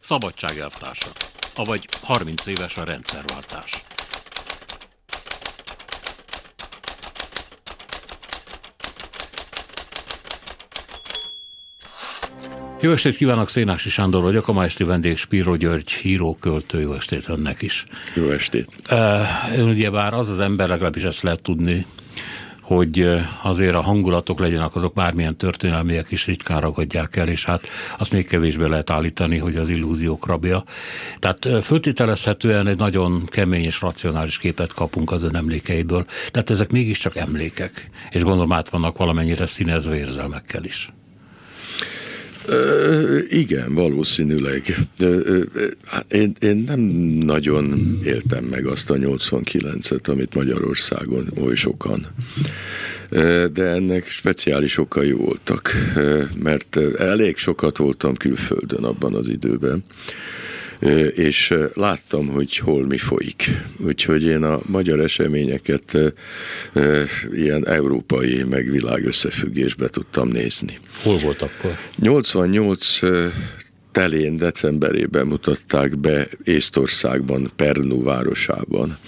szabadságelvtársa, avagy 30 éves a rendszerváltás. Jó estét kívánok, Szénási Sándor vagyok, a ma esti vendég Spiro György, író, költő. Jó estét önnek is. Jó estét. Ugyebár az az ember, legalábbis ezt lehet tudni, hogy azért a hangulatok legyenek azok bármilyen történelmiek is ritkán ragadják el, és hát azt még kevésbé lehet állítani, hogy az illúziók rabja. Tehát föltételezhetően egy nagyon kemény és racionális képet kapunk az ön emlékeiből, tehát ezek mégiscsak emlékek, és gondolom át vannak valamennyire színezve érzelmekkel is. Igen, valószínűleg. Én nem nagyon éltem meg azt a 89-et, amit Magyarországon oly sokan. De ennek speciális okai voltak, mert elég sokat voltam külföldön abban az időben, és láttam, hogy hol mi folyik. Úgyhogy én a magyar eseményeket ilyen európai, meg világ összefüggésbe tudtam nézni. Hol volt akkor? 88 telén decemberében mutatták be Észtországban, Pärnu városában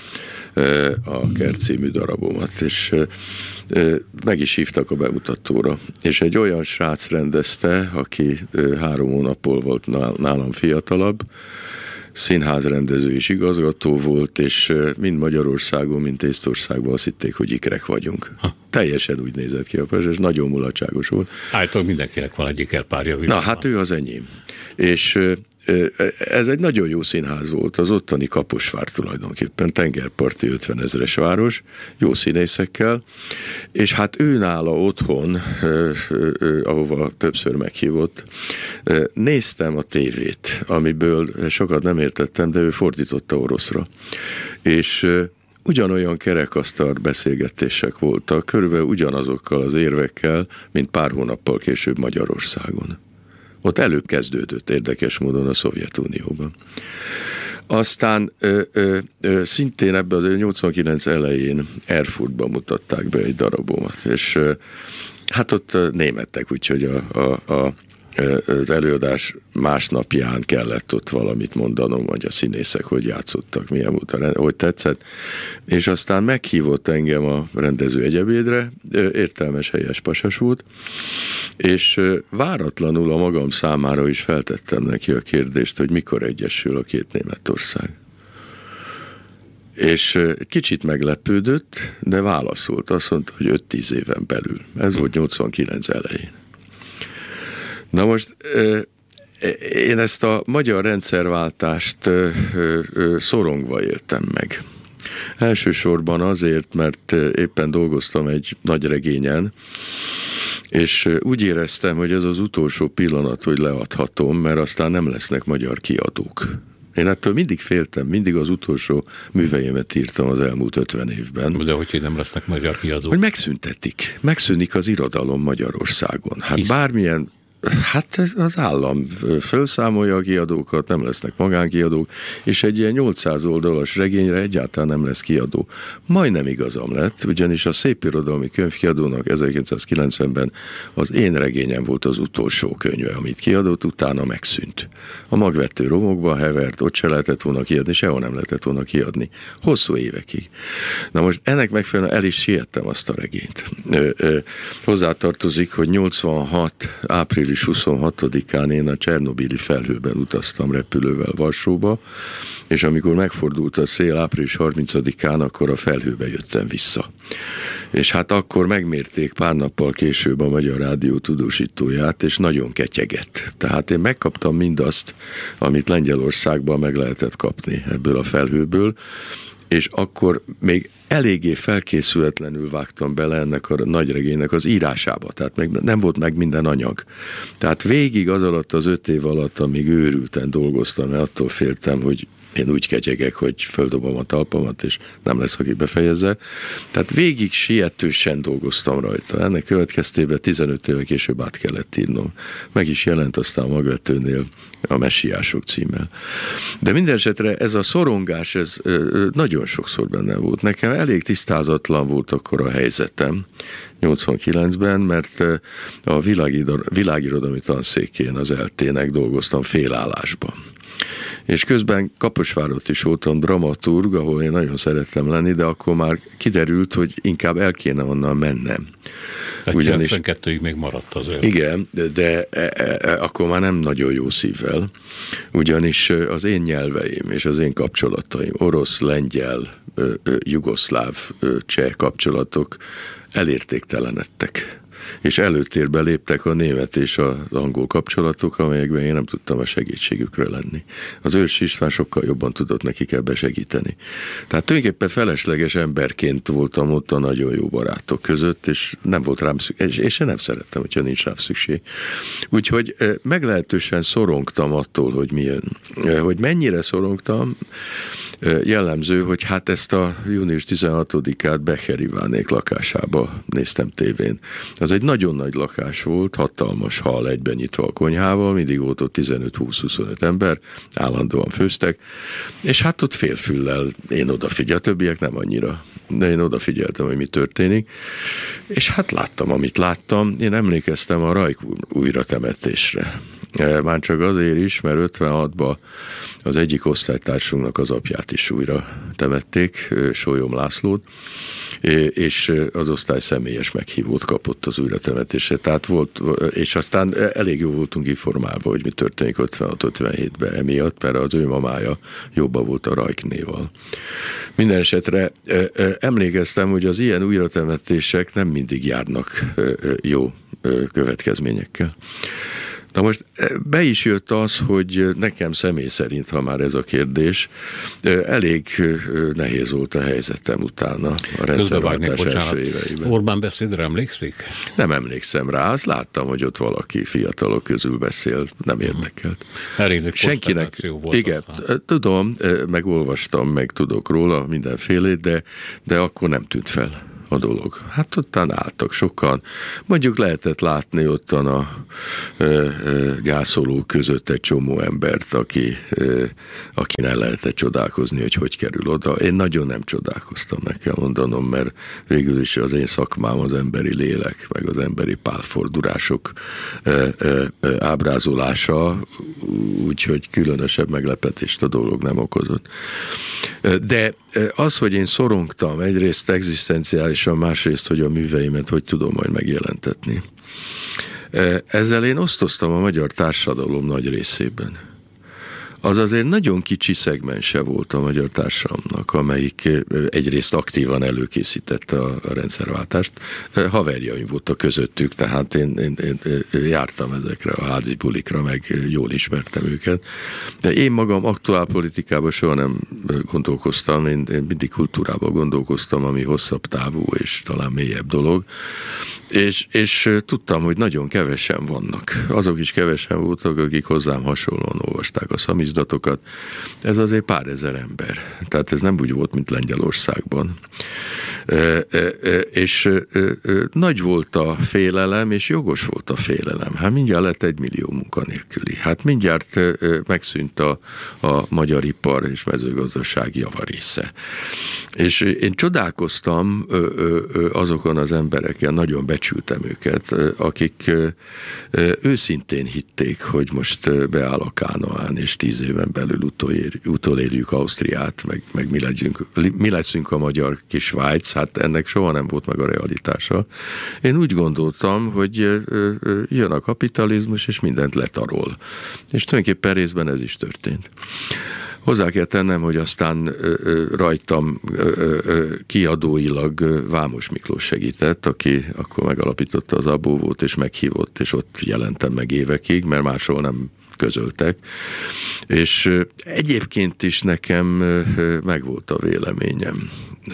a Kert című darabomat, és meg is hívtak a bemutatóra. És egy olyan srác rendezte, aki 3 hónappal volt nálam fiatalabb, színházrendező és igazgató volt, és mind Magyarországon, mind Észtországban azt hitték, hogy ikrek vagyunk. Teljesen úgy nézett ki a pajzs, és nagyon mulatságos volt. Állítólag mindenkinek van egy ikerpárja világban. Na, hát ő az enyém. És ez egy nagyon jó színház volt, az ottani Kaposvár tulajdonképpen, tengerparti 50 000-es város, jó színészekkel, és hát ő nála otthon, ahova többször meghívott, néztem a tévét, amiből sokat nem értettem, de ő fordította oroszra. És ugyanolyan kerekasztal beszélgetések voltak, körülbelül ugyanazokkal az érvekkel, mint pár hónappal később Magyarországon. Ott előbb kezdődött érdekes módon a Szovjetunióban. Aztán szintén ebben az 89 elején Erfurtban mutatták be egy darabomat, és hát ott németek, úgyhogy az előadás másnapján kellett ott valamit mondanom, hogy a színészek hogy játszottak, milyen volt hogy tetszett, és aztán meghívott engem a rendező egyebédre, értelmes, helyes pasas volt, és váratlanul a magam számára is feltettem neki a kérdést, hogy mikor egyesül a két Németország. És kicsit meglepődött, de válaszolt, azt mondta, hogy 5-10 éven belül. Ez volt 89 elején. Na most én ezt a magyar rendszerváltást szorongva éltem meg. Elsősorban azért, mert éppen dolgoztam egy nagy regényen, és úgy éreztem, hogy ez az utolsó pillanat, hogy leadhatom, mert aztán nem lesznek magyar kiadók. Én ettől mindig féltem, mindig az utolsó műveimet írtam az elmúlt 50 évben. De hogy nem lesznek magyar kiadók? Hogy megszűnik az irodalom Magyarországon. Hát bármilyen. Hát az állam felszámolja a kiadókat, nem lesznek magánkiadók, és egy ilyen 800 oldalas regényre egyáltalán nem lesz kiadó. Majdnem igazam lett, ugyanis a Szépirodalmi Könyvkiadónak 1990-ben az én regényem volt az utolsó könyve, amit kiadott, utána megszűnt. A magvető romokban hevert, ott se lehetett volna kiadni, sehol nem lehetett volna kiadni. Hosszú évekig. Na most ennek megfelelően el is siettem azt a regényt. Hozzátartozik, hogy 86. április 26-án én a Csernobili felhőben utaztam repülővel Varsóba, és amikor megfordult a szél április 30-án, akkor a felhőbe jöttem vissza. És hát akkor megmérték pár nappal később a Magyar Rádió tudósítóját, és nagyon ketyegett. Tehát én megkaptam mindazt, amit Lengyelországban meg lehetett kapni ebből a felhőből, és akkor még eléggé felkészületlenül vágtam bele ennek a nagyregénynek az írásába, tehát még nem volt meg minden anyag. Tehát végig az alatt az 5 év alatt, amíg őrülten dolgoztam, mert attól féltem, hogy én úgy ketyegek, hogy földobom a talpamat, és nem lesz, aki befejezze. Tehát végig sietősen dolgoztam rajta. Ennek következtében 15 éve később át kellett írnom. Meg is jelent aztán a Magvetőnél a Messiások címmel. De minden esetre ez a szorongás, ez nagyon sokszor benne volt. Nekem elég tisztázatlan volt akkor a helyzetem 89-ben, mert a világirodalmi tanszékén az ELTE-nek dolgoztam félállásban. És közben Kaposvárot is voltam dramaturg, ahol én nagyon szerettem lenni, de akkor már kiderült, hogy inkább el kéne onnan mennem. Tehát 92-ig még maradt azért. Igen, de akkor már nem nagyon jó szívvel, ugyanis az én nyelveim és az én kapcsolataim, orosz, lengyel, jugoszláv, cseh kapcsolatok elértéktelenedtek. És előtérbe léptek a német és az angol kapcsolatok, amelyekben én nem tudtam a segítségükre lenni. Az Őrsi István sokkal jobban tudott nekik ebbe segíteni. Tehát tulajdonképpen felesleges emberként voltam ott a nagyon jó barátok között, és nem volt rám szükség, és én nem szerettem, hogyha nincs rám szükség. Úgyhogy meglehetősen szorongtam attól, hogy mi jön. Hogy mennyire szorongtam, jellemző, hogy hát ezt a június 16-át Becher Ivánék lakásába néztem tévén. Az egy nagyon nagy lakás volt, hatalmas hal egyben nyitva a konyhával, mindig volt ott 15-20-25 ember, állandóan főztek, és hát ott félfüllel én odafigyeltem, a többiek nem annyira, de én odafigyeltem, hogy mi történik, és hát láttam, amit láttam. Én emlékeztem a Rajk újratemetésre. Már csak azért is, mert 56-ban az egyik osztálytársunknak az apját is újra temették, Sólyom Lászlót, és az osztály személyes meghívót kapott az újratemetésre. Tehát volt, és aztán elég jó voltunk informálva, hogy mi történik 56-57-ben emiatt, mert az ő mamája jobban volt a Rajknéval. Minden esetre emlékeztem, hogy az ilyen újratemetések nem mindig járnak jó következményekkel. Na most be is jött az, hogy nekem személy szerint, ha már ez a kérdés, elég nehéz volt a helyzetem utána a rendszerváltás első éveiben. Orbán beszédre emlékszik? Nem emlékszem rá, azt láttam, hogy ott valaki fiatalok közül beszél, nem érdekelt. Senkinek volt. Igen, tudom, megolvastam, meg tudok róla mindenfélét, de akkor nem tűnt fel a dolog. Hát ottan álltak sokan. Mondjuk lehetett látni ottan a gyászolók között egy csomó embert, aki ne lehetett csodálkozni, hogy kerül oda. Én nagyon nem csodálkoztam, meg kell mondanom, mert végül is az én szakmám az emberi lélek, meg az emberi pálfordulások ábrázolása, úgyhogy különösebb meglepetést a dolog nem okozott. De az, hogy én szorongtam egyrészt egzisztenciálisan, másrészt, hogy a műveimet hogy tudom majd megjelentetni. Ezzel én osztoztam a magyar társadalom nagy részében. Az azért nagyon kicsi szegmense volt a magyar társadalomnak, amelyik egyrészt aktívan előkészítette a rendszerváltást. Haverjaim voltak közöttük, tehát én jártam ezekre a házi bulikra, meg jól ismertem őket. De én magam aktuálpolitikában soha nem gondolkoztam, én mindig kultúrában gondolkoztam, ami hosszabb távú és talán mélyebb dolog. És tudtam, hogy nagyon kevesen vannak. Azok is kevesen voltak, akik hozzám hasonlóan olvasták a szamizdatokat. Ez azért pár ezer ember. Tehát ez nem úgy volt, mint Lengyelországban. És nagy volt a félelem, és jogos volt a félelem. Hát mindjárt lett 1 millió munkanélküli. Hát mindjárt megszűnt a magyar ipar és mezőgazdaság javarésze. És én csodálkoztam azokon az embereken, nagyon becsültem őket, akik őszintén hitték, hogy most beáll a Kánoán, és 10 éven belül utolérjük Ausztriát, meg mi leszünk a magyar kis Svájc, hát ennek soha nem volt meg a realitása. Én úgy gondoltam, hogy jön a kapitalizmus, és mindent letarol. És tulajdonképpen részben ez is történt. Hozzá kell tennem, hogy aztán rajtam kiadóilag Vámos Miklós segített, aki akkor megalapította az Abóvót, és meghívott, és ott jelentem meg évekig, mert máshol nem közöltek. És egyébként is nekem megvolt a véleményem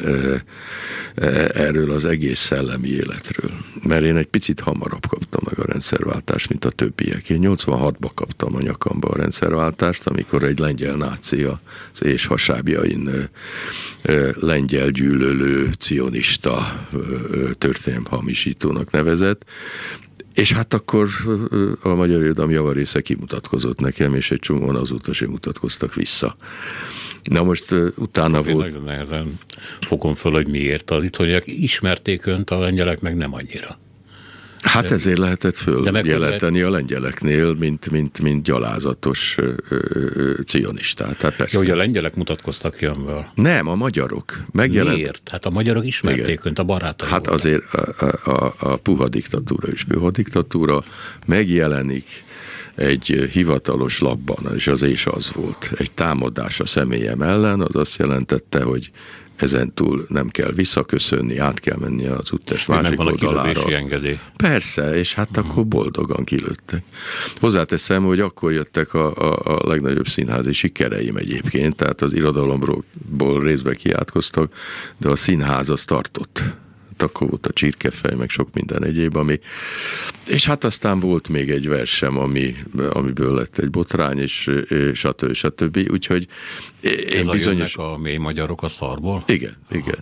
erről az egész szellemi életről. Mert én egy picit hamarabb kaptam meg a rendszerváltást, mint a többiek. Én 86-ban kaptam a nyakamba a rendszerváltást, amikor egy lengyel náci az és hasábjain lengyel gyűlölő, cionista történelmhamisítónak nevezett. És hát akkor a magyar irodalom javarésze kimutatkozott nekem, és egy csomóan azóta sem mutatkoztak vissza. Na most utána volt... Nagyon nehezen fogom föl, hogy miért. Az itthoniak ismerték önt, a lengyelek meg nem annyira. Hát ezért lehetett följelenteni a lengyeleknél, mint gyalázatos cionistát. Hát persze. Jó, hogy a lengyelek mutatkoztak ki amivel. Nem, a magyarok. Miért? Hát a magyarok ismerték önt, a barátai Hát voltak. Azért a puha diktatúra és puha diktatúra megjelenik egy hivatalos lapban, és az volt. Egy támadás a személyem ellen, az azt jelentette, hogy ezentúl nem kell visszaköszönni, át kell menni az úttest másik oldalára. Engedély. Persze, és hát akkor boldogan kilőttek. Hozzáteszem, hogy akkor jöttek a legnagyobb színházi sikereim egyébként, tehát az irodalomból részbe kiátkoztak, de a színház az tartott. Akkor volt a Csirkefej, meg sok minden egyéb, és hát aztán volt még egy versem, amiből lett egy botrány, és stb. Úgyhogy én bizonyos... Jönnek a mély magyarok a szarból? Igen.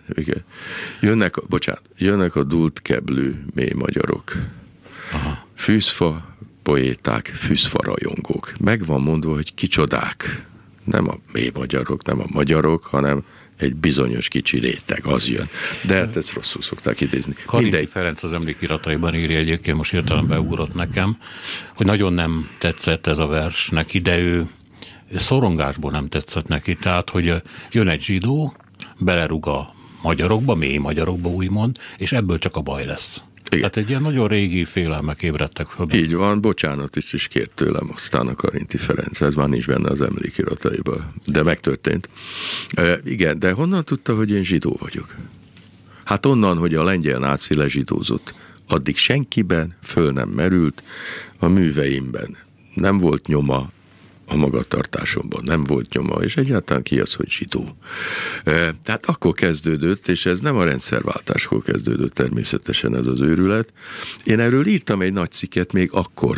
Jönnek a dult keblű mély magyarok. Aha. Fűzfa poéták, fűzfa rajongók. Meg van mondva, hogy kicsodák. Nem a mély magyarok, nem a magyarok, hanem egy bizonyos kicsi réteg, az jön. De hát ezt rosszul szokták idézni. Karinti Ferenc az emlékirataiban írja, egyébként most értelemben ugrott nekem, hogy nagyon nem tetszett ez a vers neki, de ő szorongásból nem tetszett neki. Tehát, hogy jön egy zsidó, belerúg a magyarokba, mély magyarokba úgymond, és ebből csak a baj lesz. Igen. Tehát egy ilyen nagyon régi félelmek ébredtek föl. Így van, bocsánat is kért tőlem aztán a Karinti Ferenc, ez már nincs benne az emlékirataiban, de megtörtént. Igen, de honnan tudta, hogy én zsidó vagyok? Hát onnan, hogy a lengyel náci lezsidózott. Addig senkiben föl nem merült, a műveimben nem volt nyoma, a magatartásomban nem volt nyoma, és egyáltalán ki az, hogy zsidó. Tehát akkor kezdődött, és ez nem a rendszerváltáskor kezdődött természetesen ez az őrület. Én erről írtam egy nagy cikket még akkor.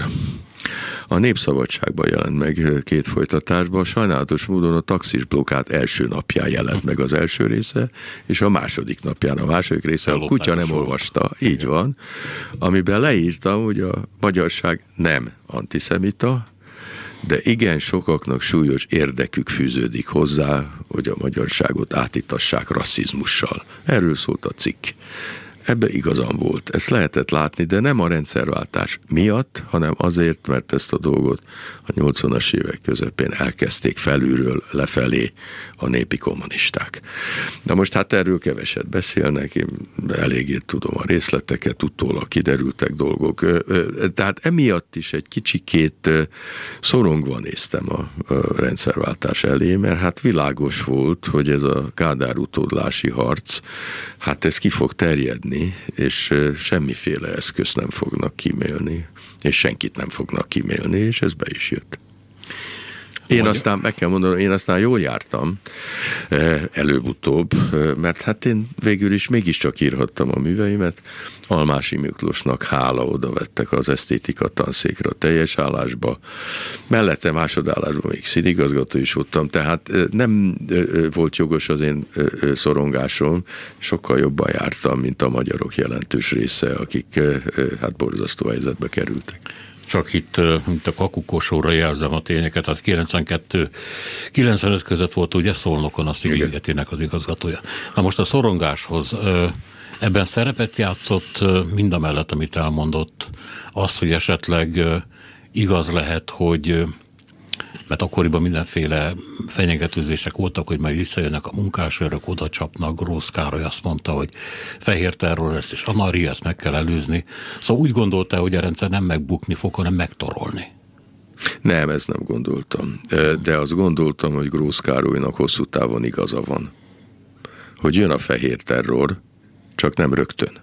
A Népszabadságban jelent meg 2 folytatásban, sajnálatos módon a taxis blokkát első napján jelent meg az első része, és a második napján a második része a kutya nem olvasta. Így van. Amiben leírtam, hogy a magyarság nem antiszemita, de igen sokaknak súlyos érdekük fűződik hozzá, hogy a magyarságot átítassák rasszizmussal. Erről szólt a cikk. Ebbe igazam volt. Ezt lehetett látni, de nem a rendszerváltás miatt, hanem azért, mert ezt a dolgot a 80-as évek közepén elkezdték felülről lefelé a népi kommunisták. Na most hát erről keveset beszélnek, én eléggé tudom a részleteket, utólag kiderültek dolgok. Tehát emiatt is egy kicsikét szorongva néztem a rendszerváltás elé, mert hát világos volt, hogy ez a Kádár utódlási harc, hát ez ki fog terjedni, és semmiféle eszközt nem fognak kímélni, és senkit nem fognak kímélni, és ez be is jött. Aztán, meg kell mondanom, én aztán jól jártam előbb-utóbb, mert hát én végül is mégiscsak írhattam a műveimet. Almási Miklósnak hála oda vettek az esztétika tanszékra teljes állásba. Mellette másodállásban még színigazgató is voltam, tehát nem volt jogos az én szorongásom, sokkal jobban jártam, mint a magyarok jelentős része, akik hát borzasztó helyzetbe kerültek. Csak itt, mint a kakukosóra jelzem a tényeket, hát 92-95 között volt ugye Szolnokon a Szigligetének az igazgatója. Na most a szorongáshoz ebben szerepet játszott mindamellett, amit elmondott, az, hogy esetleg igaz lehet, hogy mert akkoriban mindenféle fenyegetőzések voltak, hogy majd visszajönnek a munkásőrök, oda csapnak. Grósz Károly azt mondta, hogy fehér terror lesz, és anarchia, ezt meg kell előzni. Szóval úgy gondolta, hogy a rendszer nem megbukni fog, hanem megtorolni. Nem, ezt nem gondoltam. De azt gondoltam, hogy Grósz Károlynak hosszú távon igaza van. Hogy jön a fehér terror, csak nem rögtön.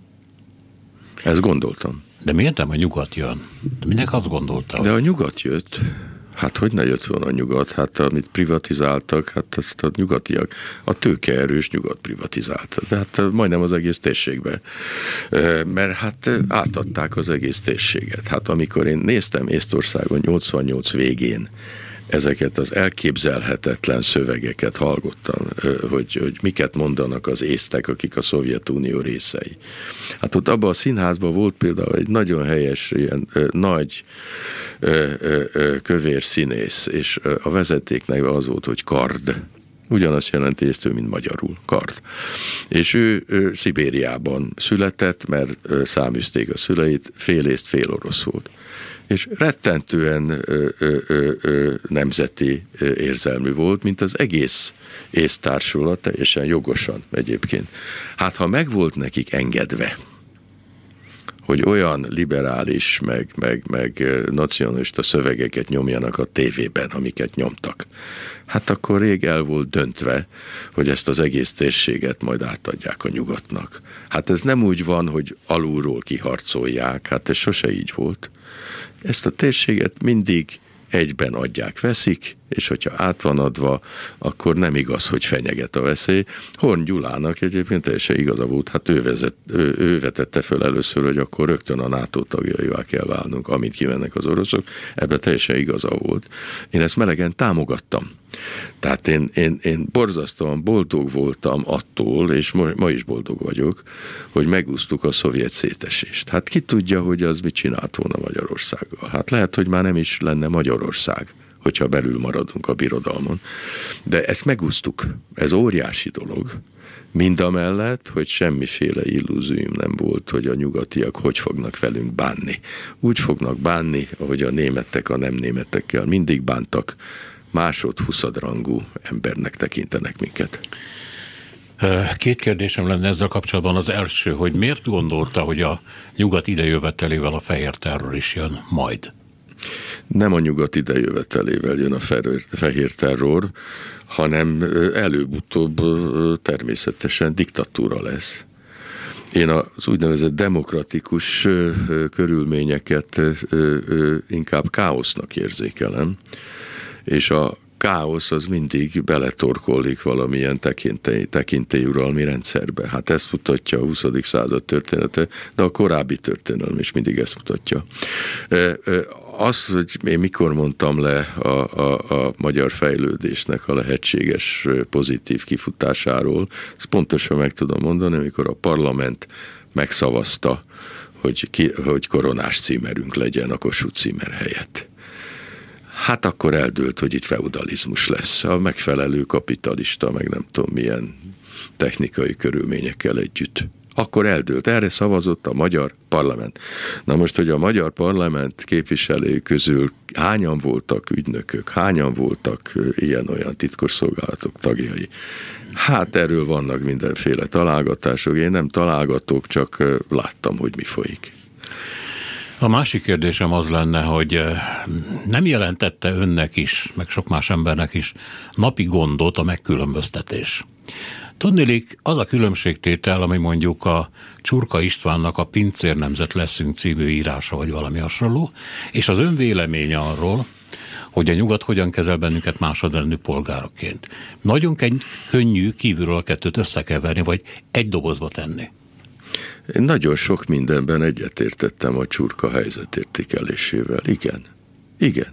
Ezt gondoltam. De miért nem a nyugat jön? Mindenki azt gondolta. De a nyugat jött. Hát hogy ne jött volna a nyugat? Hát amit privatizáltak, hát azt a nyugatiak, a tőkeerős nyugat privatizálta. De hát majdnem az egész térségbe. Mert hát átadták az egész térséget. Hát amikor én néztem Észtországon 88 végén ezeket az elképzelhetetlen szövegeket hallgattam, hogy miket mondanak az észtek, akik a Szovjetunió részei. Hát ott abban a színházban volt például egy nagyon helyes, ilyen nagy kövér színész, és a vezetéknek az volt, hogy Kard. Ugyanazt jelenti észtő, mint magyarul, kard. És ő Szibériában született, mert száműzték a szüleit, fél észt, fél orosz volt. És rettentően nemzeti érzelmű volt, mint az egész észtársulat, teljesen jogosan egyébként. Hát ha meg volt nekik engedve, hogy olyan liberális, meg nacionalista szövegeket nyomjanak a tévében, amiket nyomtak. Hát akkor rég el volt döntve, hogy ezt az egész térséget majd átadják a nyugatnak. Hát ez nem úgy van, hogy alulról kiharcolják, hát ez sose így volt. Ezt a térséget mindig egyben adják, veszik, és hogyha át van adva, akkor nem igaz, hogy fenyeget a veszély. Horn Gyulának egyébként teljesen igaza volt, hát ő vetette föl először, hogy akkor rögtön a NATO tagjaivá kell válnunk, amint kimennek az oroszok, ebben teljesen igaza volt. Én ezt melegen támogattam. Tehát én borzasztóan boldog voltam attól, és ma is boldog vagyok, hogy megúsztuk a szovjet szétesést. Hát ki tudja, hogy az mit csinált volna Magyarországgal. Hát lehet, hogy már nem is lenne Magyarország, hogyha belül maradunk a birodalmon. De ezt megúsztuk. Ez óriási dolog. Mindamellett, hogy semmiféle illúzióm nem volt, hogy a nyugatiak hogy fognak velünk bánni. Úgy fognak bánni, ahogy a németek a nem németekkel mindig bántak, másod-huszadrangú embernek tekintenek minket. Két kérdésem lenne ezzel kapcsolatban. Az első, hogy miért gondolta, hogy a nyugat idejövetelével a fehér terror is jön majd? Nem a nyugat idejövetelével jön a fehér terror, hanem előbb-utóbb természetesen diktatúra lesz. Én az úgynevezett demokratikus körülményeket inkább káosznak érzékelem, és a káosz az mindig beletorkollik valamilyen tekintélyuralmi rendszerbe. Hát ezt mutatja a 20. század története, de a korábbi történelem is mindig ezt mutatja. Az, hogy én mikor mondtam le a magyar fejlődésnek a lehetséges pozitív kifutásáról, ezt pontosan meg tudom mondani, amikor a parlament megszavazta, hogy koronás címerünk legyen a Kossuth címer helyett. Hát akkor eldőlt, hogy itt feudalizmus lesz. A megfelelő kapitalista, meg nem tudom milyen technikai körülményekkel együtt. Akkor eldőlt. Erre szavazott a magyar parlament. Na most, hogy a magyar parlament képviselői közül hányan voltak ügynökök, hányan voltak ilyen-olyan titkosszolgálatok tagjai. Hát erről vannak mindenféle találgatások. Én nem találgatok, csak láttam, hogy mi folyik. A másik kérdésem az lenne, hogy nem jelentette önnek is, meg sok más embernek is napi gondot a megkülönböztetés. Tudniillik, az a különbségtétel, ami mondjuk a Csurka Istvánnak a Pincér nemzet leszünk című írása, vagy valami hasonló, és az ön véleménye arról, hogy a nyugat hogyan kezel bennünket másodrendű polgárokként. Nagyon könnyű kívülről a kettőt összekeverni, vagy egy dobozba tenni. Én nagyon sok mindenben egyetértettem a Csurka helyzetértékelésével. Igen.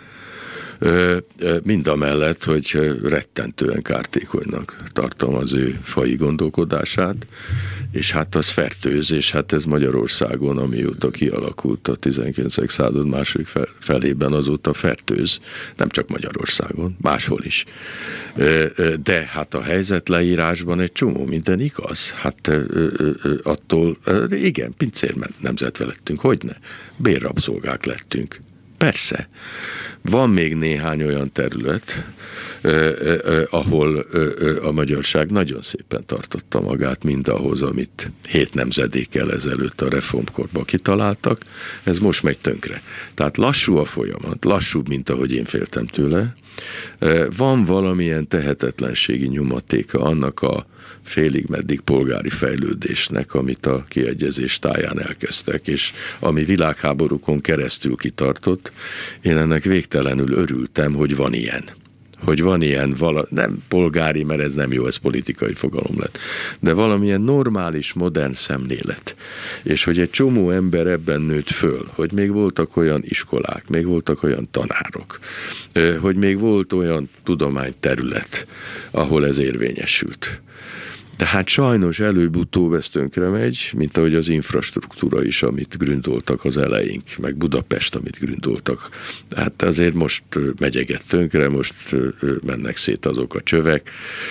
Mindamellett, hogy rettentően kártékonynak tartom az ő faji gondolkodását, és hát az fertőz, és hát ez Magyarországon, amióta kialakult a 19. század második felében, azóta fertőz, nem csak Magyarországon, máshol is. De hát a helyzetleírásban egy csomó minden igaz. Hát attól, igen, pincér nemzetve lettünk, hogyne? Bérrabszolgák lettünk. Persze. Van még néhány olyan terület, ahol a magyarság nagyon szépen tartotta magát mindahhoz, amit 7 nemzedékkel ezelőtt a reformkorban kitaláltak. Ez most megy tönkre. Tehát lassú a folyamat, lassúbb, mint ahogy én féltem tőle. Van valamilyen tehetetlenségi nyomatéka annak a félig meddig polgári fejlődésnek, amit a kiegyezés táján elkezdtek, és ami világháborúkon keresztül kitartott. Én ennek végtelenül örültem, hogy van ilyen. Nem polgári, mert ez nem jó, ez politikai fogalom lett, de valamilyen normális, modern szemlélet. És hogy egy csomó ember ebben nőtt föl, hogy még voltak olyan iskolák, még voltak olyan tanárok, hogy még volt olyan tudományterület, ahol ez érvényesült. De hát sajnos előbb-utóbb ez tönkre megy, mint ahogy az infrastruktúra is, amit gründoltak az eleink, meg Budapest, amit gründoltak. Hát azért most megyeget tönkre, most mennek szét azok a csövek,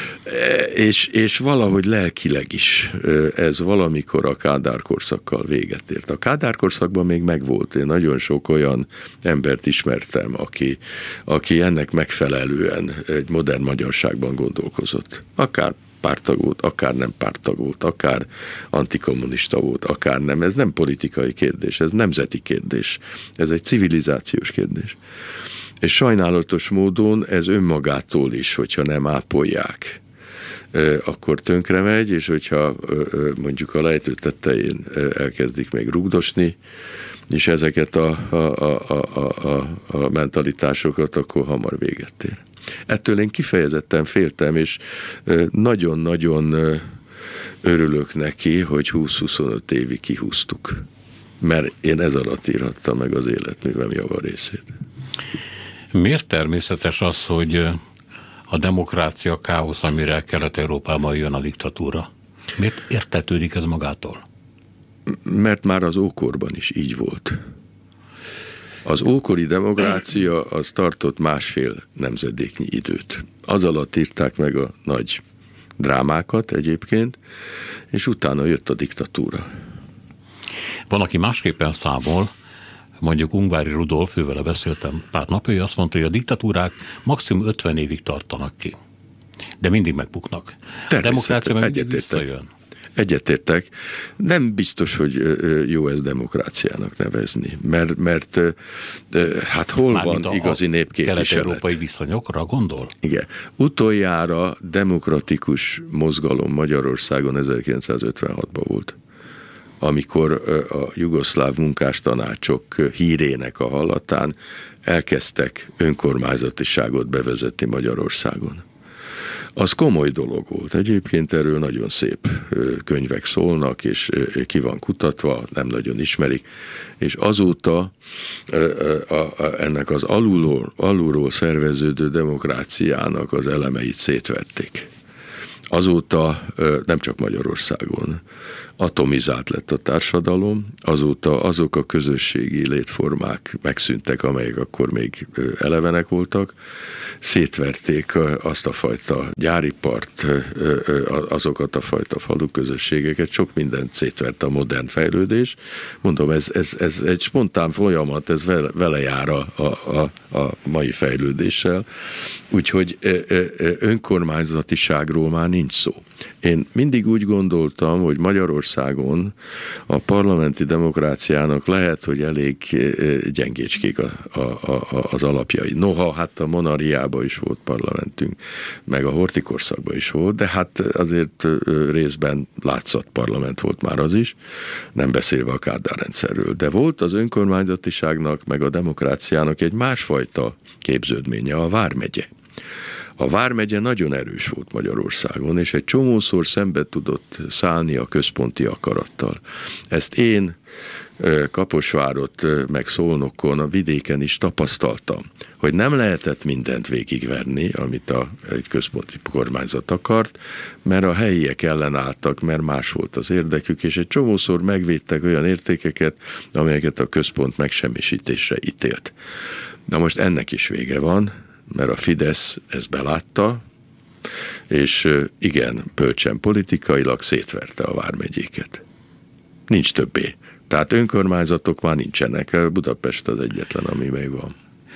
és valahogy lelkileg is ez valamikor a Kádár korszakkal véget ért. A Kádár korszakban még megvolt, én nagyon sok olyan embert ismertem, aki ennek megfelelően egy modern magyarságban gondolkozott. Akár párttag volt, akár nem párttag volt, akár antikommunista volt, akár nem. Ez nem politikai kérdés, ez nemzeti kérdés. Ez egy civilizációs kérdés. És sajnálatos módon ez önmagától is, hogyha nem ápolják, akkor tönkre megy, és hogyha mondjuk a lejtő tetején elkezdik még rugdosni, és ezeket a mentalitásokat, akkor hamar véget ér. Ettől én kifejezetten féltem, és nagyon-nagyon örülök neki, hogy 20-25 évig kihúztuk. Mert én ez alatt írhattam meg az életművem javarészét. Miért természetes az, hogy a demokrácia káosz, amire Kelet-Európában jön a diktatúra? Miért értetődik ez magától? Mert már az ókorban is így volt. Az ókori demokrácia az tartott 1,5 nemzedéknyi időt. Az alatt írták meg a nagy drámákat egyébként, és utána jött a diktatúra. Van, aki másképpen számol, mondjuk Ungvári Rudolf, ővele beszéltem pár napja, ő azt mondta, hogy a diktatúrák maximum 50 évig tartanak ki, de mindig megbuknak. A demokrácia meg mindig visszajön. Egyetértek. Nem biztos, hogy jó ez demokráciának nevezni, mert hát hol mármint van igazi népképviselet? Kelet-európai viszonyokra gondol? Igen. Utoljára demokratikus mozgalom Magyarországon 1956-ban volt, amikor a jugoszláv munkástanácsok hírének a hallatán elkezdtek önkormányzatiságot bevezetni Magyarországon. Az komoly dolog volt. Egyébként erről nagyon szép könyvek szólnak, és ki van kutatva, nem nagyon ismerik, és azóta ennek az alulról szerveződő demokráciának az elemeit szétvették. Azóta nem csak Magyarországon atomizált lett a társadalom, azóta azok a közösségi létformák megszűntek, amelyek akkor még elevenek voltak, szétverték azt a fajta gyáripart, azokat a fajta faluközösségeket, sok mindent szétvert a modern fejlődés. Mondom, ez egy spontán folyamat, ez vele jár a mai fejlődéssel, úgyhogy önkormányzatiságról már nincs szó. Én mindig úgy gondoltam, hogy Magyarországon a parlamenti demokráciának lehet, hogy elég gyengécskék az alapjai. Noha, hát a monarchiában is volt parlamentünk, meg a horthy-korszakban is volt, de hát azért részben látszat parlament volt már az is, nem beszélve a Kádár rendszerről. De volt az önkormányzatiságnak, meg a demokráciának egy másfajta képződménye, a vármegye. A vármegye nagyon erős volt Magyarországon, és egy csomószor szembe tudott szállni a központi akarattal. Ezt én Kaposvárot, meg Szolnokon, a vidéken is tapasztaltam, hogy nem lehetett mindent végigverni, amit egy központi kormányzat akart, mert a helyiek ellenálltak, mert más volt az érdekük, és egy csomószor megvédtek olyan értékeket, amelyeket a központ megsemmisítésre ítélt. Na most ennek is vége van, mert a Fidesz ezt belátta, és igen, bölcsen politikailag szétverte a vármegyéket. Nincs többé. Tehát önkormányzatok már nincsenek. Budapest az egyetlen, ami még van.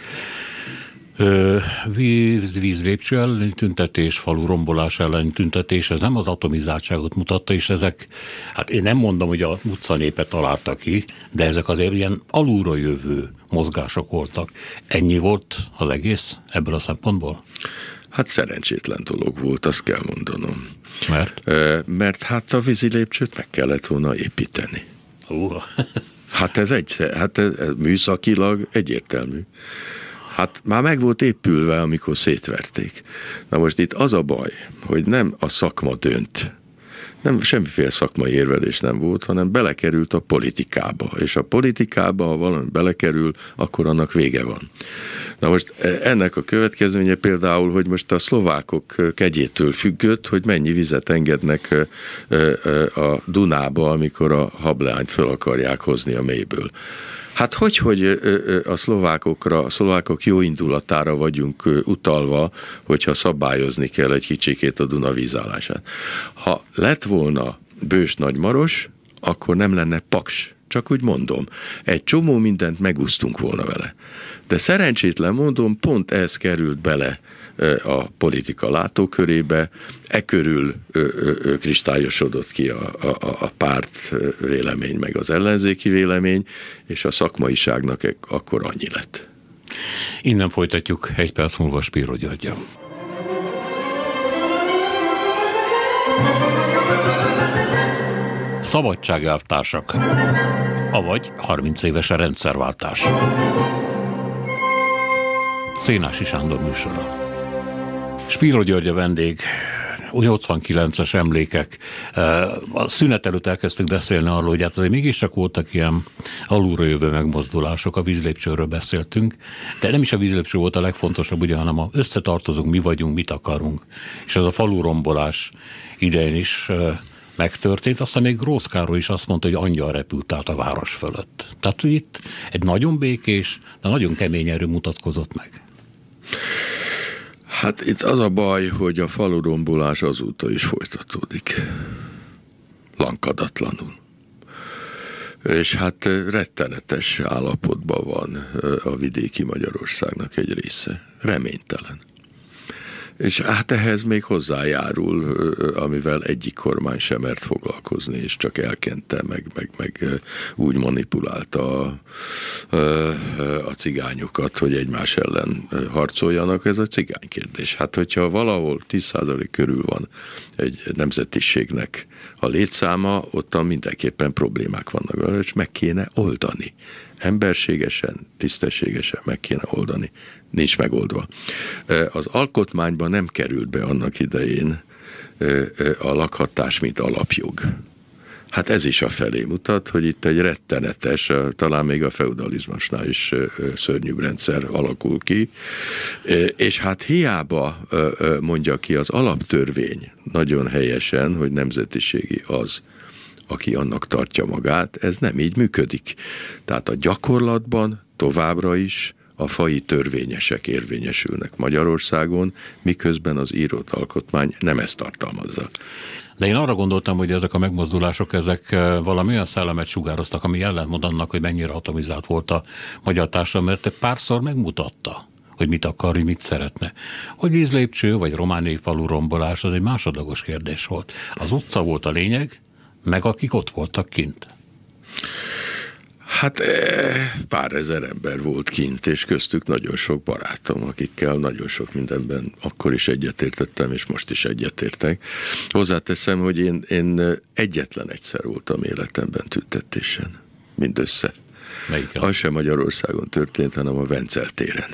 Vízlépcső elleni tüntetés, falu rombolás elleni tüntetés, ez nem az atomizáltságot mutatta, és ezek, hát én nem mondom, hogy a utcanépe találta ki, de ezek azért ilyen alulról jövő mozgások voltak. Ennyi volt az egész ebből a szempontból? Hát szerencsétlen dolog volt, azt kell mondanom. Mert? Mert hát a vízilépcsőt meg kellett volna építeni. Hát ez műszakilag egyértelmű. Hát már meg volt épülve, amikor szétverték. Na most itt az a baj, hogy nem a szakma dönt. nem semmiféle szakmai érvelés nem volt, hanem belekerült a politikába. És a politikába, ha valami belekerül, akkor annak vége van. Na most ennek a következménye például, hogy most a szlovákok kegyétől függött, hogy mennyi vizet engednek a Dunába, amikor a hableányt föl akarják hozni a mélyből. Hát hogy a szlovákok jó indulatára vagyunk utalva, hogyha szabályozni kell egy kicsikét a Duna vízállását. Ha lett volna Bős Nagymaros, akkor nem lenne Paks. Csak úgy mondom, egy csomó mindent megúsztunk volna vele. De szerencsétlen mondom, pont ez került bele a politika látókörébe, körül kristályosodott ki a párt vélemény, meg az ellenzéki vélemény, és a szakmaiságnak akkor annyi lett. Innen folytatjuk egy perc múlva Spiro Györggyel. Szabadságelvtársak, avagy 30 éves a rendszerváltás. Szénási Sándor műsora. Spiro György a vendég, 89-es emlékek. A szünet előtt elkezdtük beszélni arról, hogy hát azért mégiscsak voltak ilyen alulról jövő megmozdulások, a vízlépcsőről beszéltünk, de nem is a vízlépcső volt a legfontosabb, ugye, hanem a összetartozunk, mi vagyunk, mit akarunk. És ez a falurombolás idején is megtörtént, aztán még Grósz Károly is azt mondta, hogy angyal repült át a város fölött. Tehát, hogy itt egy nagyon békés, de nagyon kemény erő mutatkozott meg. Hát itt az a baj, hogy a falurombolás azóta is folytatódik. Lankadatlanul. És hát rettenetes állapotban van a vidéki Magyarországnak egy része. Reménytelen. És hát ehhez még hozzájárul, amivel egyik kormány sem mert foglalkozni, és csak elkente, meg úgy manipulálta a cigányokat, hogy egymás ellen harcoljanak, ez a cigánykérdés. Hát, hogyha valahol 10% körül van egy nemzetiségnek a létszáma, ottan mindenképpen problémák vannak, és meg kéne oldani. Emberségesen, tisztességesen meg kéne oldani. Nincs megoldva. Az alkotmányban nem került be annak idején a lakhatás, mint alapjog. Hát ez is afelé mutat, hogy itt egy rettenetes, talán még a feudalizmusnál is szörnyűbb rendszer alakul ki, és hát hiába mondja ki az alaptörvény nagyon helyesen, hogy nemzetiségi az, aki annak tartja magát, ez nem így működik. Tehát a gyakorlatban továbbra is a faji törvényesek érvényesülnek Magyarországon, miközben az írott alkotmány nem ezt tartalmazza. De én arra gondoltam, hogy ezek a megmozdulások, ezek valami olyan szellemet sugároztak, ami ellentmond annak, hogy mennyire atomizált volt a magyar társadalom, mert párszor megmutatta, hogy mit akar, hogy mit szeretne. Hogy vízlépcső, vagy romániai falurombolás, az egy másodlagos kérdés volt. Az utca volt a lényeg, meg akik ott voltak kint. Hát pár ezer ember volt kint, és köztük nagyon sok barátom, akikkel nagyon sok mindenben akkor is egyetértettem, és most is egyetértek. Hozzáteszem, hogy én egyetlen egyszer voltam életemben tüntetésen. Mindössze. Melyiken? Az sem Magyarországon történt, hanem a Vencel téren.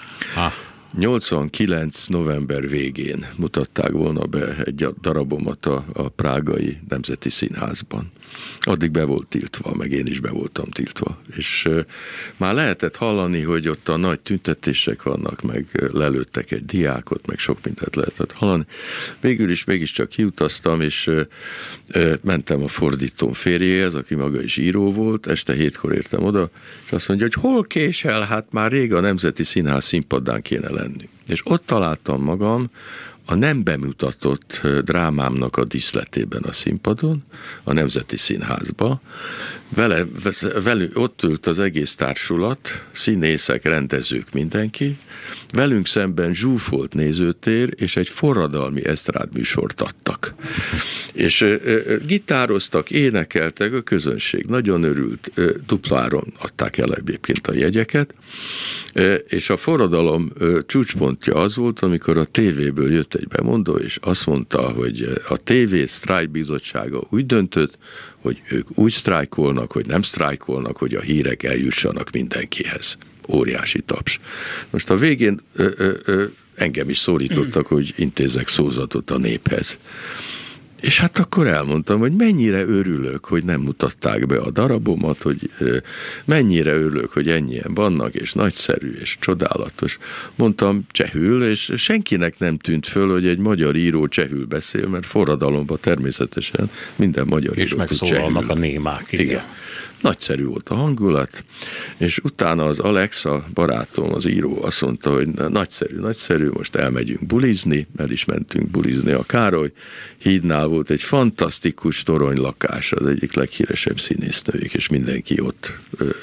89. november végén mutatták volna be egy darabomat a prágai Nemzeti Színházban. Addig be volt tiltva, meg én is be voltam tiltva. És már lehetett hallani, hogy ott a nagy tüntetések vannak, meg lelőttek egy diákot, meg sok mindent lehetett hallani. Végül is mégiscsak kiutaztam, és mentem a fordítóm férjéhez, aki maga is író volt, este 7-kor értem oda, és azt mondja, hogy hol késel, hát már rég a Nemzeti Színház színpadán kéne lenni. És ott találtam magam a nem bemutatott drámámnak a díszletében a színpadon, a Nemzeti Színházba. Velünk ott ült az egész társulat, színészek, rendezők, mindenki. Velünk szemben zsúfolt nézőtér, és egy forradalmi esztrádműsort adtak. És gitároztak, énekeltek, a közönség nagyon örült, dupláron adták el egyébként a jegyeket, és a forradalom csúcspontja az volt, amikor a tévéből jött egy bemondó, és azt mondta, hogy a TV sztrájkbizottsága úgy döntött, hogy ők úgy sztrájkolnak, hogy nem sztrájkolnak, hogy a hírek eljussanak mindenkihez. Óriási taps. Most a végén engem is szólítottak, hogy intézzek szózatot a néphez. És hát akkor elmondtam, hogy mennyire örülök, hogy nem mutatták be a darabomat, hogy mennyire örülök, hogy ennyien vannak, és nagyszerű, és csodálatos. Mondtam csehül, és senkinek nem tűnt föl, hogy egy magyar író csehül beszél, mert forradalomban természetesen minden magyar és író tud csehül. És megszólalnak a némák. Igen. Nagyszerű volt a hangulat, és utána az Alex, a barátom, az író azt mondta, hogy nagyszerű, most elmegyünk bulizni, el is mentünk bulizni a Károly hídnál, volt egy fantasztikus toronylakás, az egyik leghíresebb színésznőjék, és mindenki ott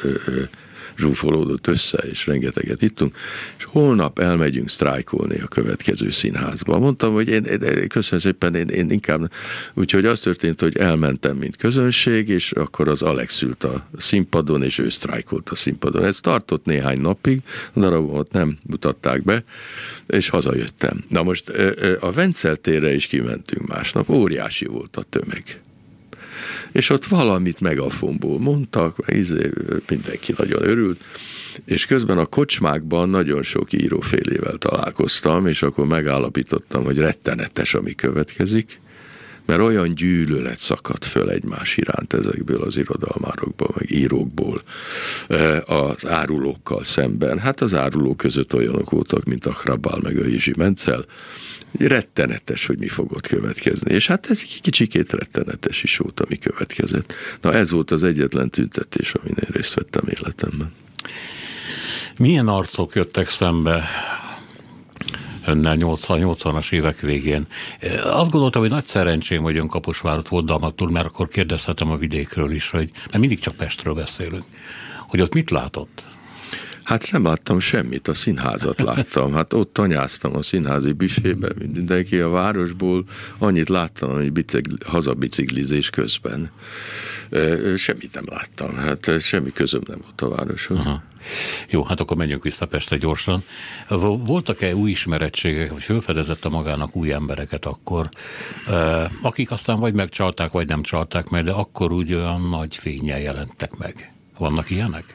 zsúfolódott össze, és rengeteget ittunk, és holnap elmegyünk sztrájkolni a következő színházba. Mondtam, hogy köszönöm szépen, én inkább... Úgyhogy az történt, hogy elmentem, mint közönség, és akkor az Alex ült a színpadon, és ő sztrájkolt a színpadon. Ez tartott néhány napig, a darabot nem mutatták be, és hazajöttem. Na most a Vencel térre is kimentünk másnap, óriási volt a tömeg. És ott valamit megafonból mondtak, mindenki nagyon örült, és közben a kocsmákban nagyon sok írófélével találkoztam, és akkor megállapítottam, hogy rettenetes, ami következik, mert olyan gyűlölet szakadt föl egymás iránt ezekből az irodalmárokból, meg írókból az árulókkal szemben. Hát az árulók között olyanok voltak, mint a Hrabál, meg a Izsi Mencel. Rettenetes, hogy mi fogott következni. És hát ez kicsikét rettenetes is volt, ami következett. Na ez volt az egyetlen tüntetés, amin én részt vettem életemben. Milyen arcok jöttek szembe önnel 80-as évek végén? Azt gondoltam, hogy nagy szerencsém, hogy ön Kaposvárat volt dramaturg, mert akkor kérdezhetem a vidékről is, hogy mert mindig csak Pestről beszélünk, hogy ott mit látott? Hát nem láttam semmit, a színházat láttam. Hát ott tanyáztam a színházi büfébe, mindenki a városból. Annyit láttam, hogy hazabiciklizés közben. Semmit nem láttam. Hát semmi közöm nem volt a városhoz. Aha. Jó, hát akkor menjünk vissza Pestre gyorsan. Voltak-e új ismerettségek, vagy felfedezette magának új embereket akkor, akik aztán vagy megcsalták, vagy nem csalták meg, de akkor úgy olyan nagy fénnyel jelentek meg? Vannak ilyenek?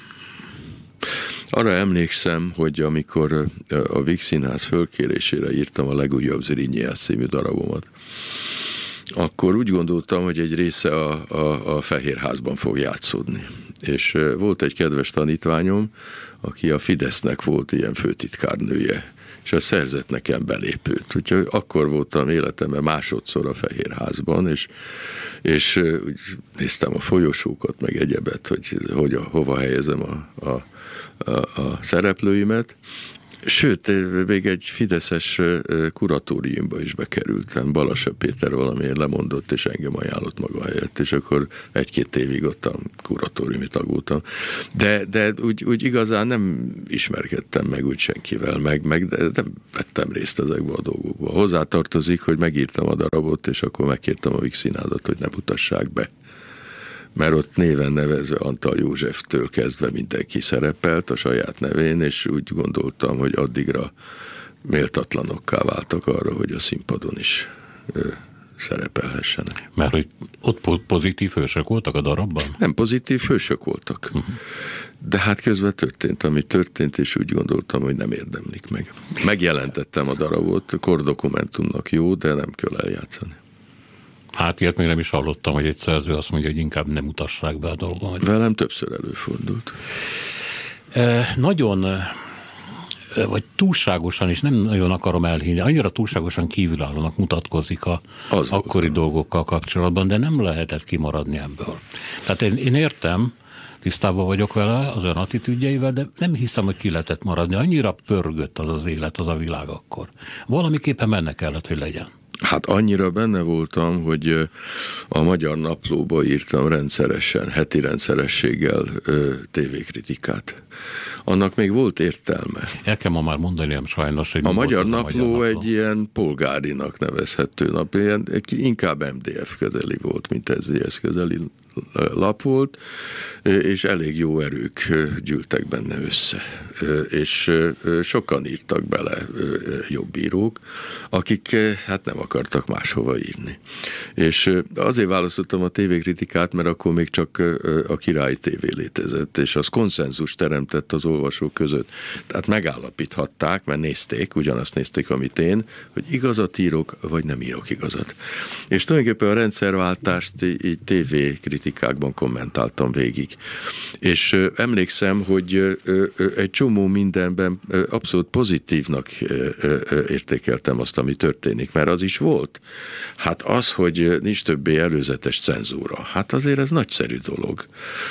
Arra emlékszem, hogy amikor a Víg Színház fölkérésére írtam a legújabb Zrínyiás című darabomat, akkor úgy gondoltam, hogy egy része a Fehérházban fog játszódni. És volt egy kedves tanítványom, aki a Fidesznek volt ilyen főtitkárnője, és az szerzett nekem belépőt. Úgyhogy akkor voltam életemben másodszor a Fehérházban, és úgy néztem a folyosókat, meg egyebet, hogy hova helyezem a szereplőimet. Sőt, még egy fideszes kuratóriumba is bekerültem. Balassa Péter valamiért lemondott, és engem ajánlott maga helyett, és akkor 1-2 évig ott a kuratóriumi tag voltam. De úgy igazán nem ismerkedtem meg úgy senkivel, meg de nem vettem részt ezekbe a dolgokba. Hozzátartozik, hogy megírtam a darabot, és akkor megkértem a Víg Színházat, hogy ne mutassák be. Mert ott néven nevezve Antal Józseftől kezdve mindenki szerepelt a saját nevén, és úgy gondoltam, hogy addigra méltatlanokká váltak arra, hogy a színpadon is szerepelhessenek. Mert hogy ott pozitív hősök voltak a darabban? Nem pozitív hősök voltak. De hát közben történt, ami történt, és úgy gondoltam, hogy nem érdemlik meg. Megjelentettem a darabot, kordokumentumnak jó, de nem kell eljátszani. Hát ilyet még nem is hallottam, hogy egy szerző azt mondja, hogy inkább nem mutassák be a dolgot. Velem többször előfordult. Nagyon, vagy túlságosan, és nem nagyon akarom elhinni, annyira túlságosan kívülállónak mutatkozik az akkori dolgokkal kapcsolatban, de nem lehetett kimaradni ebből. Tehát én értem, tisztában vagyok vele, az ön attitűdjeivel, de nem hiszem, hogy ki lehetett maradni. Annyira pörgött az élet, az a világ akkor. Valamiképpen benne kellett, hogy legyen. Hát annyira benne voltam, hogy a Magyar Naplóba írtam rendszeresen, heti rendszerességgel tévékritikát. Annak még volt értelme. El kell ma már mondani, sajnos, hogy a Magyar Napló egy ilyen polgárinak nevezhető nap, inkább MDF közeli volt, mint SZDSZ közeli lap volt, és elég jó erők gyűltek benne össze. És sokan írtak bele jobb írók, akik hát nem akartak máshova írni. És azért választottam a tévékritikát, mert akkor még csak a Királyi tévé létezett, és az konszenzus teremtett az olvasók között. Tehát megállapíthatták, mert nézték, ugyanazt nézték, amit én, hogy igazat írok, vagy nem írok igazat. És tulajdonképpen a rendszerváltást így tévékritikákban kommentáltam végig. És emlékszem, hogy egy csomó mindenben abszolút pozitívnak értékeltem azt, ami történik, mert az is volt. Hát az, hogy nincs többé előzetes cenzúra, hát azért ez nagyszerű dolog.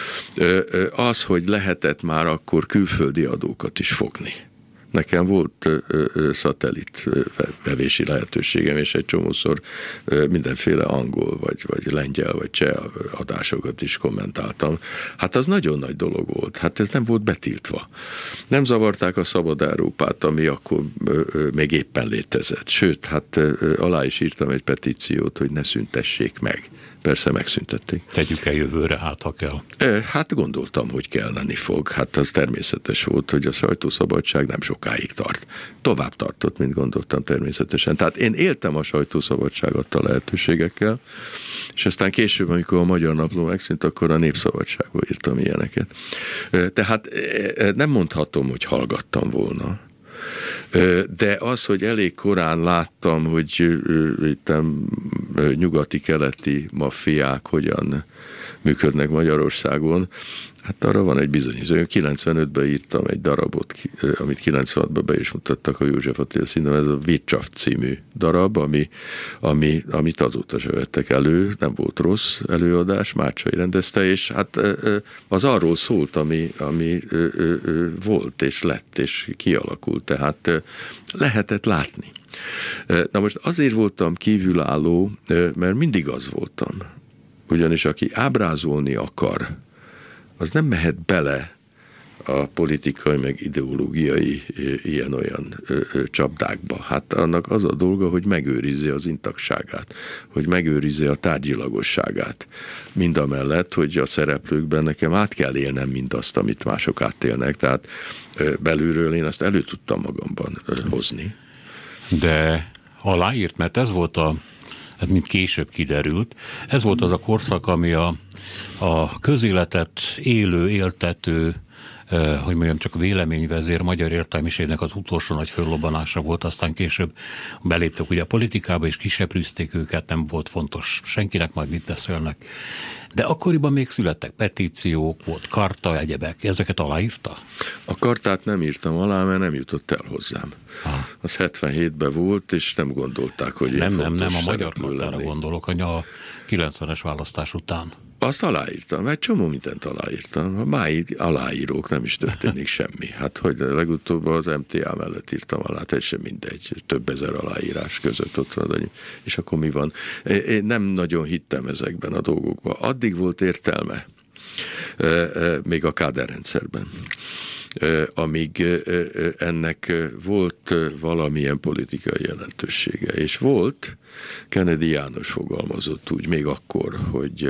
Az, hogy lehetett már akkor külföldi adókat is fogni. Nekem volt szatellit vevési lehetőségem, és egy csomószor mindenféle angol, vagy lengyel, vagy cseh adásokat is kommentáltam. Hát az nagyon nagy dolog volt. Hát ez nem volt betiltva. Nem zavarták a Szabad Európát, ami akkor még éppen létezett. Sőt, hát alá is írtam egy petíciót, hogy ne szüntessék meg. Persze megszüntették. Tegyük el jövőre, hát ha kell. Hát gondoltam, hogy kelleni fog. Hát az természetes volt, hogy a sajtószabadság nem sokáig tart. Tovább tartott, mint gondoltam természetesen. Tehát én éltem a sajtószabadság adta lehetőségekkel, és aztán később, amikor a Magyar Napló megszűnt, akkor a Népszabadságból írtam ilyeneket. Tehát nem mondhatom, hogy hallgattam volna. De az, hogy elég korán láttam, hogy itt nyugati-keleti maffiák hogyan működnek Magyarországon, hát arra van egy bizonyító. 95-ben írtam egy darabot, amit 96-ban be is mutattak a József Attila Színházban, ez a Wirtschaft című darab, amit azóta se vettek elő, nem volt rossz előadás, Mácsai rendezte, és hát az arról szólt, ami volt, és lett, és kialakult, tehát lehetett látni. Na most azért voltam kívülálló, mert mindig az voltam. Ugyanis aki ábrázolni akar, az nem mehet bele a politikai, meg ideológiai ilyen-olyan csapdákba. Hát annak az a dolga, hogy megőrizze az intaktságát, hogy megőrizze a tárgyilagosságát. Mindamellett, hogy a szereplőkben nekem át kell élnem mindazt, amit mások átélnek, tehát belülről én azt elő tudtam magamban hozni. De aláírt, mert ez volt hát mint később kiderült, ez volt az a korszak, ami a közéletet éltető, hogy mondjam, csak véleményvezér magyar értelmiségnek az utolsó nagy föllobbanása volt, aztán később beléptek ugye a politikába, és kiseprűzték őket, nem volt fontos senkinek, majd mit beszélnek. De akkoriban még születtek petíciók, volt karta, egyebek. Ezeket aláírta? A kartát nem írtam alá, mert nem jutott el hozzám. Az 77-ben volt, és nem gondolták, hogy nem a magyar kartára gondolok, a 90-es választás után. Azt aláírtam, egy csomó mindent aláírtam. Máig aláírók, nem is történik semmi. Hát hogy legutóbb az MTA mellett írtam alá, teljesen mindegy, több ezer aláírás között ott van, és akkor mi van? Én nem nagyon hittem ezekben a dolgokban. Addig volt értelme, még a Kádár rendszerben, amíg ennek volt valamilyen politikai jelentősége. És volt, Kennedy János fogalmazott úgy még akkor, hogy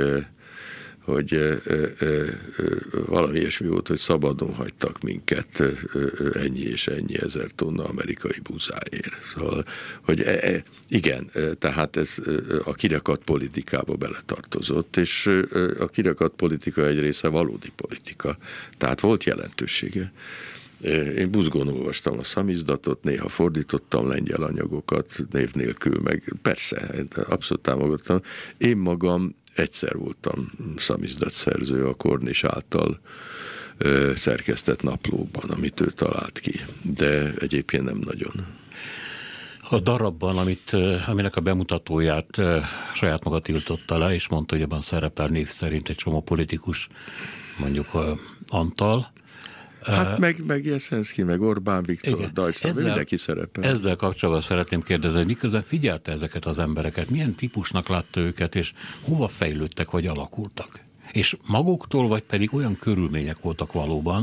valami ilyesmi volt, hogy szabadon hagytak minket ennyi és ennyi ezer tonna amerikai búzáért. Szóval, hogy igen, tehát ez a kirakat politikába beletartozott, és a kirakat politika egy része valódi politika, tehát volt jelentősége. Én buzgón olvastam a szamizdatot, néha fordítottam lengyel anyagokat, név nélkül, meg persze, abszolút támogattam. Én magam egyszer voltam szamizdat szerző a Kornis által szerkesztett naplóban, amit ő talált ki, de egyébként nem nagyon. A darabban, aminek a bemutatóját saját maga tiltotta le, és mondta, hogy abban szerepel név szerint egy csomó politikus, mondjuk Antal. Hát meg Jeszenszky, meg Orbán Viktor, Deutschland, mindenki szerepel. Ezzel kapcsolatban szeretném kérdezni, hogy miközben figyelte ezeket az embereket, milyen típusnak látta őket, és hova fejlődtek, vagy alakultak? És maguktól, vagy pedig olyan körülmények voltak valóban,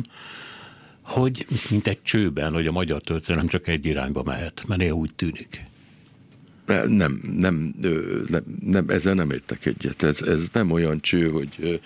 hogy mint egy csőben, hogy a magyar történelem csak egy irányba mehet, mert néha úgy tűnik. Nem, ezzel nem értek egyet. Ez nem olyan cső, hogy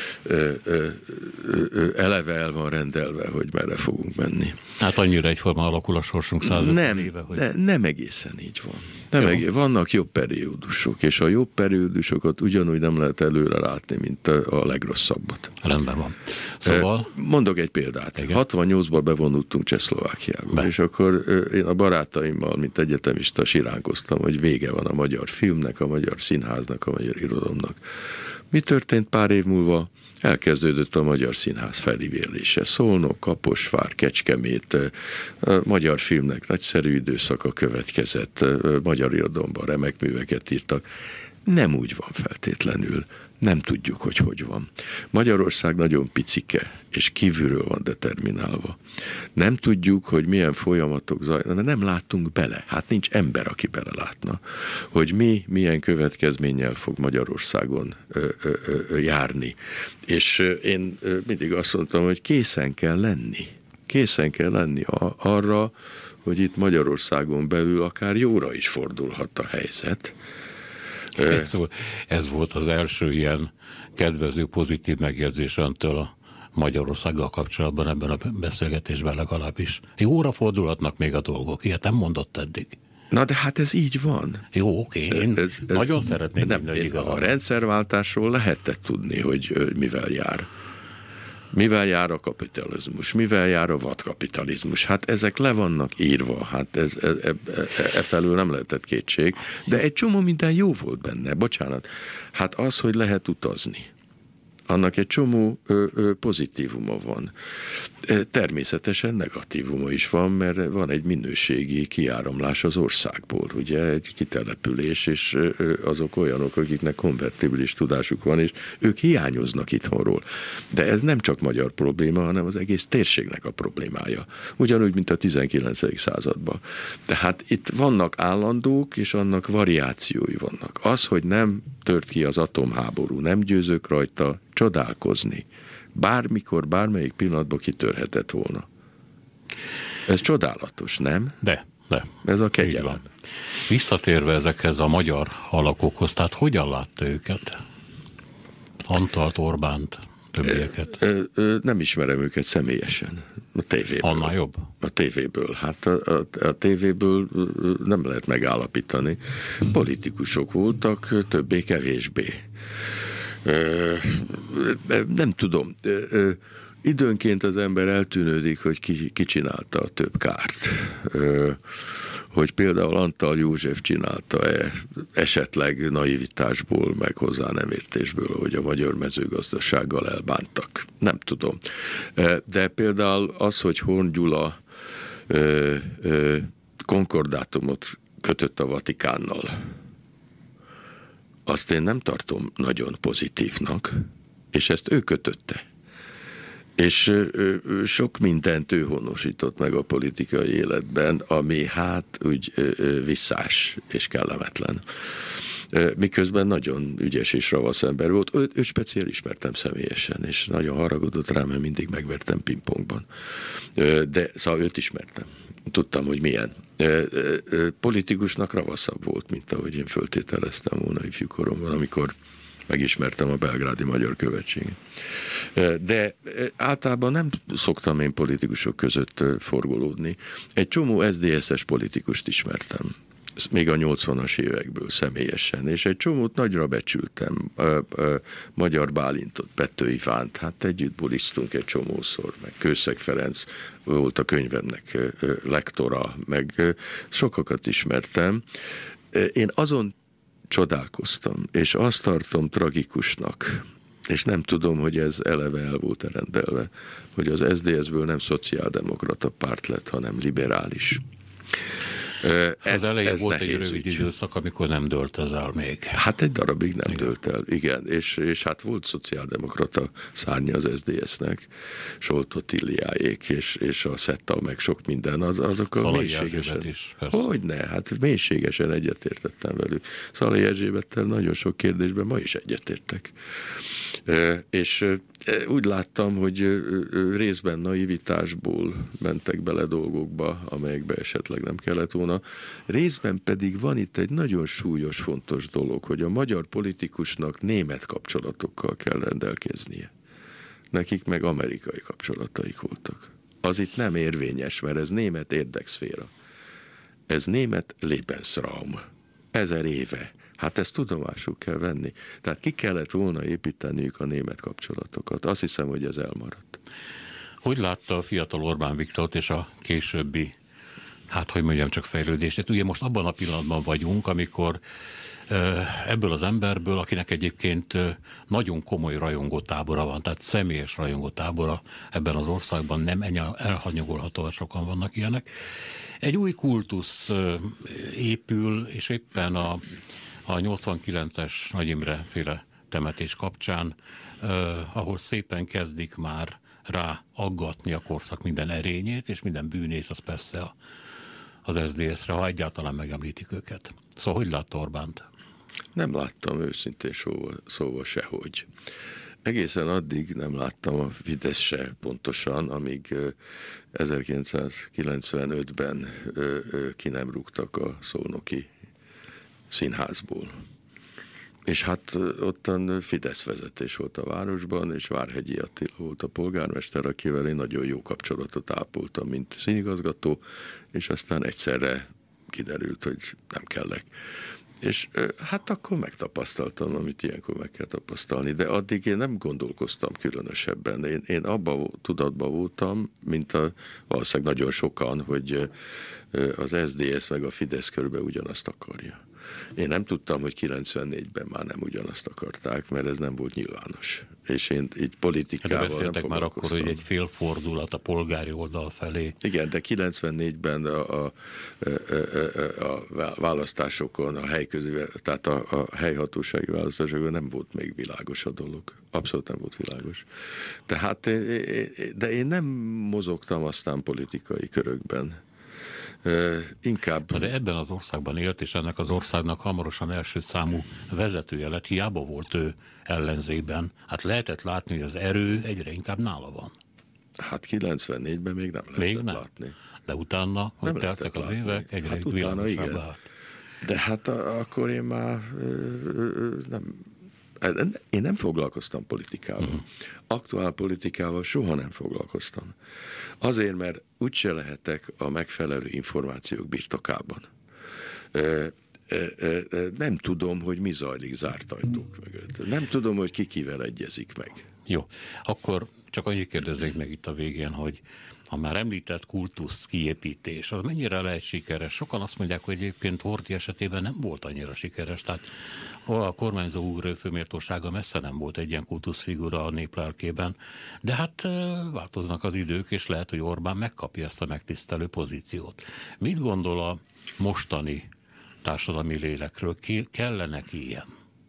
eleve el van rendelve, hogy merre fogunk menni. Hát annyira egyforma alakul a sorsunk 150 éve, hogy... Nem egészen így van. Vannak jobb periódusok, és a jobb periódusokat ugyanúgy nem lehet előre látni, mint a legrosszabbat. Rendben van. Szóval... Mondok egy példát. Igen. 68-ban bevonultunk Csehszlovákiába, és akkor én a barátaimmal, mint egyetemista siránkoztam, hogy vége van a magyar filmnek, a magyar színháznak, a magyar irodalomnak. Mi történt pár év múlva? Elkezdődött a magyar színház felívélése. Szolnok, Kaposvár, Kecskemét, a magyar filmnek nagyszerű időszaka következett, magyar irodalomban remek műveket írtak. Nem úgy van feltétlenül. Nem tudjuk, hogy van. Magyarország nagyon picike, és kívülről van determinálva. Nem tudjuk, hogy milyen folyamatok zajlanak, mert nem látunk bele. Hát nincs ember, aki belelátna, hogy milyen következménnyel fog Magyarországon járni. És én mindig azt mondtam, hogy készen kell lenni. Készen kell lenni arra, hogy itt Magyarországon belül akár jóra is fordulhat a helyzet. Ez volt az első ilyen kedvező, pozitív megjegyzés öntől a Magyarországgal kapcsolatban ebben a beszélgetésben legalábbis. Jóra fordulhatnak még a dolgok, ilyet nem mondott eddig. Na de hát ez így van. Jó, oké, én nagyon szeretném, hogy a rendszerváltásról lehetett tudni, hogy mivel jár. Mivel jár a kapitalizmus, mivel jár a vadkapitalizmus. Hát ezek le vannak írva, hát felül nem lehetett kétség, de egy csomó minden jó volt benne, bocsánat. Hát az, hogy lehet utazni. Annak egy csomó pozitívuma van. Természetesen negatívuma is van, mert van egy minőségi kiáramlás az országból. Ugye egy kitelepülés, és azok olyanok, akiknek konvertibilis tudásuk van, és ők hiányoznak itthonról. De ez nem csak magyar probléma, hanem az egész térségnek a problémája. Ugyanúgy, mint a 19. században. Tehát itt vannak állandók, és annak variációi vannak. Az, hogy nem tört ki az atomháború, nem győzök rajta csodálkozni. Bármikor, bármelyik pillanatban kitörhetett volna. Ez csodálatos, nem? De. Ez a kegyelem. Visszatérve ezekhez a magyar alakokhoz, tehát hogyan látta őket? Antalt, Orbánt, többieket? Nem ismerem őket személyesen. A tévéből. Annál jobb? A tévéből. Hát a tévéből nem lehet megállapítani. Politikusok voltak, többé-kevésbé. Nem tudom. Időnként az ember eltűnődik, hogy ki csinálta a több kárt. Hogy például Antal József csinálta-e esetleg naivitásból, meg hozzá nem értésből, hogy a magyar mezőgazdasággal elbántak. Nem tudom. De például az, hogy Horn Gyula konkordátumot kötött a Vatikánnal, azt én nem tartom nagyon pozitívnak, és ezt ő kötötte. És sok mindent ő honosított meg a politikai életben, ami hát úgy visszás és kellemetlen. Miközben nagyon ügyes és ravasz ember volt. Őt speciál ismertem személyesen, és nagyon haragudott rám, mert mindig megvertem pingpongban. De szóval őt ismertem. Tudtam, hogy milyen. Politikusnak ravaszabb volt, mint ahogy én föltételeztem volna ifjúkoromban, amikor megismertem a belgrádi magyar követséget. De általában nem szoktam én politikusok között forgolódni. Egy csomó SZDSZ-es politikust ismertem, még a 80-as évekből személyesen, és egy csomót nagyra becsültem. Magyar Bálintot, Pető Ivánt, hát együtt bulisztunk egy csomószor, meg Kőszeg Ferenc volt a könyvemnek lektora, meg sokakat ismertem. Én azon csodálkoztam, és azt tartom tragikusnak, és nem tudom, hogy ez eleve el volt rendelve, hogy az SZDSZ-ből nem szociáldemokrata párt lett, hanem liberális. Az elején volt egy rövid időszak, amikor nem dőlt ez el még. Hát egy darabig nem dőlt el, igen. És hát volt szociáldemokrata szárnya az SZDSZ-nek, Soltó Tilliáék, és a Szetta, meg sok minden, azok a mélységesen... Hogyne, hát mélységesen egyetértettem velük. Szalai Erzsébettel nagyon sok kérdésben ma is egyetértek. És úgy láttam, hogy részben naivitásból mentek bele dolgokba, amelyekbe esetleg nem kellett volna. Részben pedig van itt egy nagyon súlyos, fontos dolog, hogy a magyar politikusnak német kapcsolatokkal kell rendelkeznie. Nekik meg amerikai kapcsolataik voltak. Az itt nem érvényes, mert ez német érdekszféra. Ez német Lebensraum. 1000 éve. Hát ezt tudomásul kell venni. Tehát ki kellett volna építeniük a német kapcsolatokat. Azt hiszem, hogy ez elmaradt. Hogy látta a fiatal Orbán Viktort és a későbbi, hát hogy mondjam, csak fejlődést? Ugye most abban a pillanatban vagyunk, amikor ebből az emberből, akinek egyébként nagyon komoly rajongótábora van, tehát személyes rajongótábora ebben az országban, nem elhanyagolható, sokan vannak ilyenek. Egy új kultusz épül, és éppen a 89-es Nagy Imre féle temetés kapcsán, ahol szépen kezdik már rá aggatni a korszak minden erényét, és minden bűnét, az persze az SZDSZ-re, ha egyáltalán megemlítik őket. Szóval hogy látta Orbánt? Nem láttam őszintén szóval sehogy. Egészen addig nem láttam a Fidesz se pontosan, amíg 1995-ben ki nem rúgtak a Szolnoki Színházból. És hát ottan Fidesz vezetés volt a városban, és Várhegyi Attila volt a polgármester, akivel én nagyon jó kapcsolatot ápoltam, mint színigazgató, és aztán egyszerre kiderült, hogy nem kellek. És hát akkor megtapasztaltam, amit ilyenkor meg kell tapasztalni, de addig én nem gondolkoztam különösebben. Én abban tudatban voltam, mint valószínűleg nagyon sokan, hogy az SZDSZ meg a Fidesz körbe ugyanazt akarja. Én nem tudtam, hogy 94-ben már nem ugyanazt akarták, mert ez nem volt nyilvános. És én így politikával nem foglalkoztam. Már akkor, hogy egy félfordulat a polgári oldal felé. Igen, de 94-ben a választásokon, tehát a helyhatósági választásokon nem volt még világos a dolog. Abszolút nem volt világos. Tehát, de én nem mozogtam aztán politikai körökben. Inkább... De ebben az országban élt, és ennek az országnak hamarosan első számú vezetője lett, hiába volt ő ellenzékben. Hát lehetett látni, hogy az erő egyre inkább nála van. Hát 94-ben még nem lehetett látni. De utána, hogy teltek az évek, egyre hát világosabb vált. De hát akkor én már én nem foglalkoztam politikával. Aktuál politikával soha nem foglalkoztam. Azért, mert úgyse lehetek a megfelelő információk birtokában. Nem tudom, hogy mi zajlik zárt ajtók mögött. Nem tudom, hogy ki kivel egyezik meg. Jó, akkor csak annyit kérdezzék meg itt a végén, hogy a már említett kultusz kiépítés, az mennyire lehet sikeres? Sokan azt mondják, hogy egyébként Horthy esetében nem volt annyira sikeres, tehát a kormányzó úr főméltósága messze nem volt egy ilyen kultuszfigura a nép lelkében, de hát változnak az idők, és lehet, hogy Orbán megkapja ezt a megtisztelő pozíciót. Mit gondol a mostani társadalmi lélekről? Kellene ki ilyen?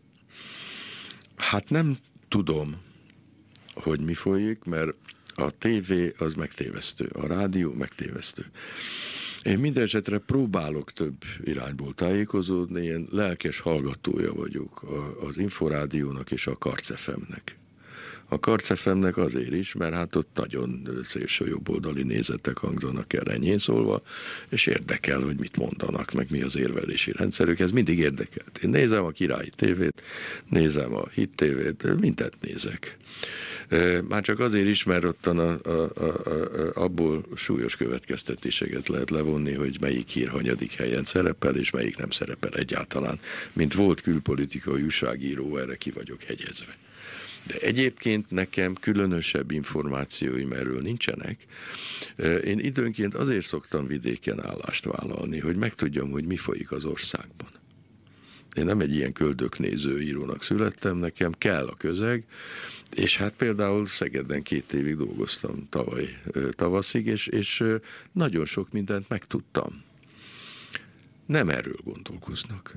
Hát nem tudom, hogy mi folyik, mert a tévé az megtévesztő, a rádió megtévesztő. Én minden esetre próbálok több irányból tájékozódni, én lelkes hallgatója vagyok az Inforádiónak és a Karc FM-nek. A Karc FM-nek azért is, mert hát ott nagyon szélső jobboldali nézetek hangzanak el, enyhén szólva, és érdekel, hogy mit mondanak, meg mi az érvelési rendszerük, ez mindig érdekelt. Én nézem a Királyi tévét, nézem a Hit tévét, mindent nézek. Már csak azért is, mert ottan abból súlyos következtetéseket lehet levonni, hogy melyik hír hanyadik helyen szerepel, és melyik nem szerepel egyáltalán. Mint volt külpolitikai újságíró, erre ki vagyok hegyezve. De egyébként nekem különösebb információim erről nincsenek. Én időnként azért szoktam vidéken állást vállalni, hogy megtudjam, hogy mi folyik az országban. Én nem egy ilyen köldöknéző írónak születtem, nekem kell a közeg, és hát például Szegeden 2 évig dolgoztam tavaly tavaszig, és nagyon sok mindent megtudtam. Nem erről gondolkoznak.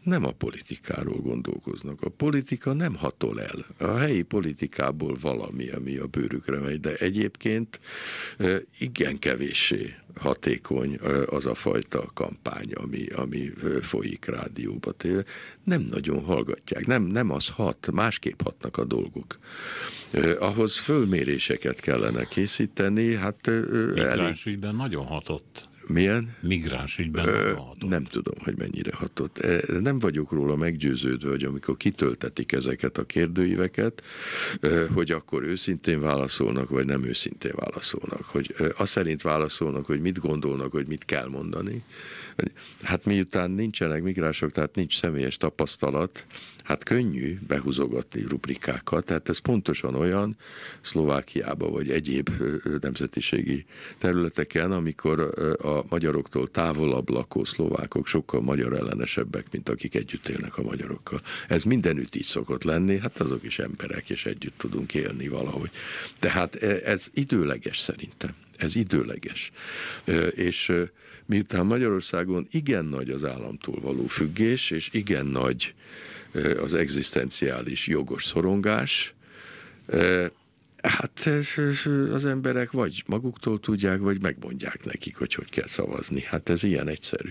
nem a politikáról gondolkoznak. A politika nem hatol el. A helyi politikából valami, ami a bőrükre megy, de egyébként igen kevéssé hatékony az a fajta kampány, ami folyik rádióba. Nem nagyon hallgatják, nem az hat, másképp hatnak a dolgok. Ahhoz fölméréseket kellene készíteni, hát migráns ügyben nagyon hatott. Milyen? Migráns ügyben nagyon hatott. Nem tudom, hogy mennyire hatott. Nem vagyok róla meggyőződve, hogy amikor kitöltetik ezeket a kérdőíveket, hogy akkor őszintén válaszolnak, vagy nem őszintén válaszolnak. Hogy azt szerint válaszolnak, hogy mit gondolnak, hogy mit kell mondani. Hát miután nincsenek migránsok, tehát nincs személyes tapasztalat, hát könnyű behúzogatni rubrikákat, tehát ez pontosan olyan Szlovákiában vagy egyéb nemzetiségi területeken, amikor a magyaroktól távolabb lakó szlovákok sokkal magyar ellenesebbek, mint akik együtt élnek a magyarokkal. Ez mindenütt így szokott lenni, hát azok is emberek, és együtt tudunk élni valahogy. Tehát ez időleges szerintem. Ez időleges. És miután Magyarországon igen nagy az államtól való függés, és igen nagy az egzisztenciális jogos szorongás, hát az emberek vagy maguktól tudják, vagy megmondják nekik, hogy kell szavazni. Hát ez ilyen egyszerű.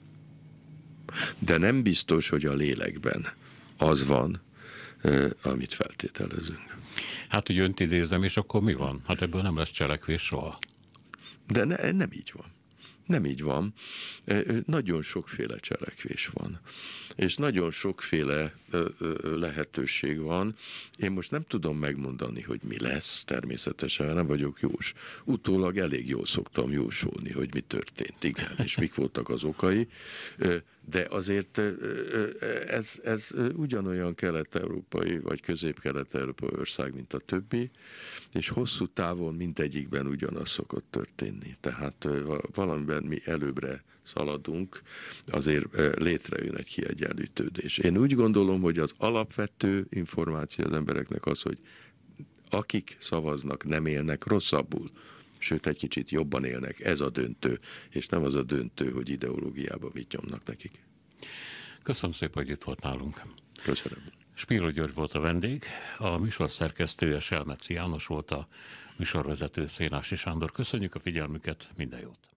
De nem biztos, hogy a lélekben az van, amit feltételezünk. Hát, hogy önt idézem, és akkor mi van? Hát ebből nem lesz cselekvés soha. De nem így van. Nem így van. Nagyon sokféle cselekvés van. És nagyon sokféle lehetőség van. Én most nem tudom megmondani, hogy mi lesz, természetesen nem vagyok jós. Utólag elég jól szoktam jósolni, hogy mi történt, igen, és mik voltak az okai. De azért ez ugyanolyan kelet-európai, vagy közép-kelet-európai ország, mint a többi, és hosszú távon mindegyikben ugyanaz szokott történni. Tehát valamiben mi előbbre szaladunk, azért létrejön egy kiegyenlítődés. Én úgy gondolom, hogy az alapvető információ az embereknek az, hogy akik szavaznak, nem élnek rosszabbul, sőt, egy kicsit jobban élnek. Ez a döntő, és nem az a döntő, hogy ideológiába mit nyomnak nekik. Köszönöm szépen, hogy itt volt nálunk. Köszönöm. Spíró György volt a vendég, a műsor szerkesztője Selmeci János volt, a műsorvezető Szénási Sándor. Köszönjük a figyelmüket, minden jót!